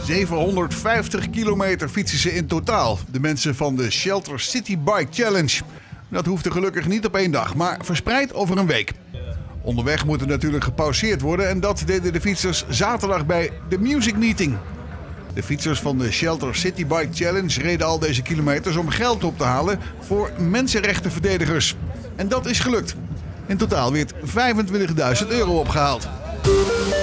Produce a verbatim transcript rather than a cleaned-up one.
zevenhonderdvijftig kilometer fietsen ze in totaal. De mensen van de Shelter City Bike Challenge. Dat hoefde gelukkig niet op één dag, maar verspreid over een week. Onderweg moet er natuurlijk gepauzeerd worden en dat deden de fietsers zaterdag bij de Music Meeting. De fietsers van de Shelter City Bike Challenge reden al deze kilometers om geld op te halen voor mensenrechtenverdedigers. En dat is gelukt. In totaal werd vijfentwintigduizend euro opgehaald.